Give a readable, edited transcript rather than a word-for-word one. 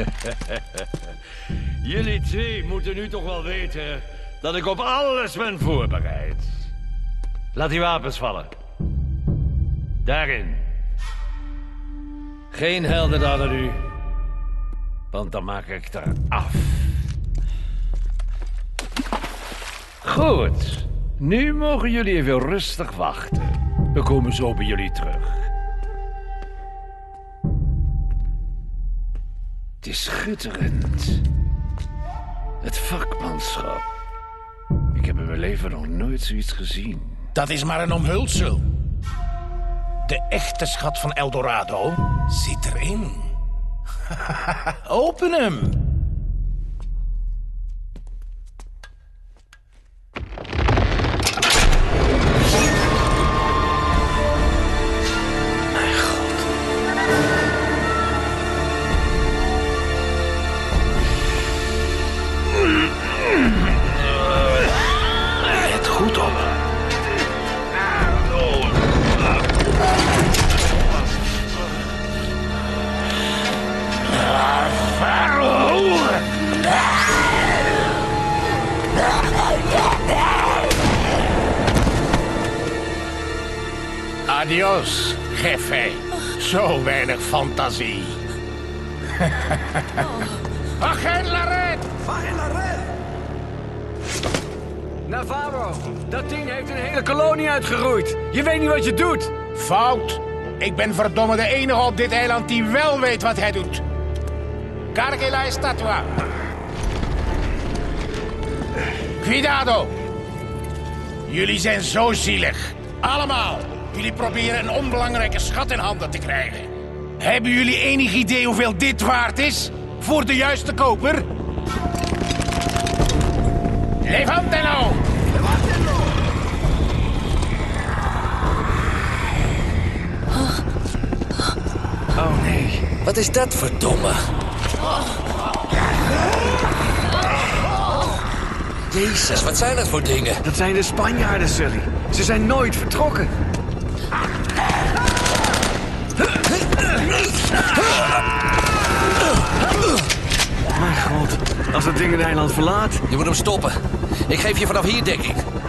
Jullie twee moeten nu toch wel weten dat ik op alles ben voorbereid. Laat die wapens vallen. Daarin. Geen heldendaden nu. Want dan maak ik er af. Goed. Nu mogen jullie even rustig wachten. We komen zo bij jullie terug. Het is schitterend. Het vakmanschap. Ik heb in mijn leven nog nooit zoiets gezien. Dat is maar een omhulsel. De echte schat van Eldorado zit erin. Open hem. Mijn god. Let goed op. Adios, jefe. Zo weinig fantasie. Agent Laret! Agent Laret! Navarro, dat ding heeft een hele kolonie uitgeroeid. Je weet niet wat je doet. Fout. Ik ben verdomme de enige op dit eiland die wel weet wat hij doet. Cargue la estatua. Cuidado. Jullie zijn zo zielig. Allemaal. Jullie proberen een onbelangrijke schat in handen te krijgen. Hebben jullie enig idee hoeveel dit waard is? Voor de juiste koper? Levantelo! Oh nee. Wat is dat, verdomme? Jezus, wat zijn dat voor dingen? Dat zijn de Spanjaarden, Sully. Ze zijn nooit vertrokken. Mijn god, als dat ding een eiland verlaat... Je moet hem stoppen. Ik geef je vanaf hier dekking.